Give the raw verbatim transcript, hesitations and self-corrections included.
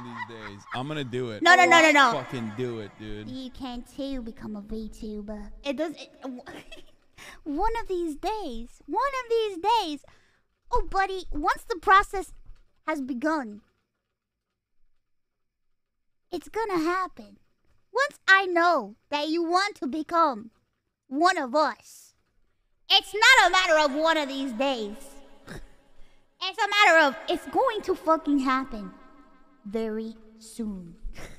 of these days. I'm gonna do it. No, no, no, no, no. Fucking do it, dude. You can too become a VTuber. It does. It, one of these days. One of these days. Oh, buddy. Once the process has begun, it's gonna happen. Once I know that you want to become one of us, it's not a matter of one of these days. It's a matter of it's going to fucking happen very soon.